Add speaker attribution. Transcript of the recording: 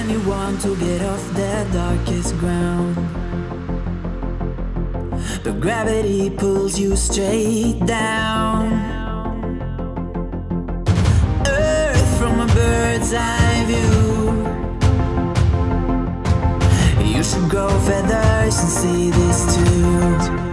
Speaker 1: when you want to get off the darkest ground, but gravity pulls you straight down. Earth from a bird's eye view. You should grow feathers and see this too.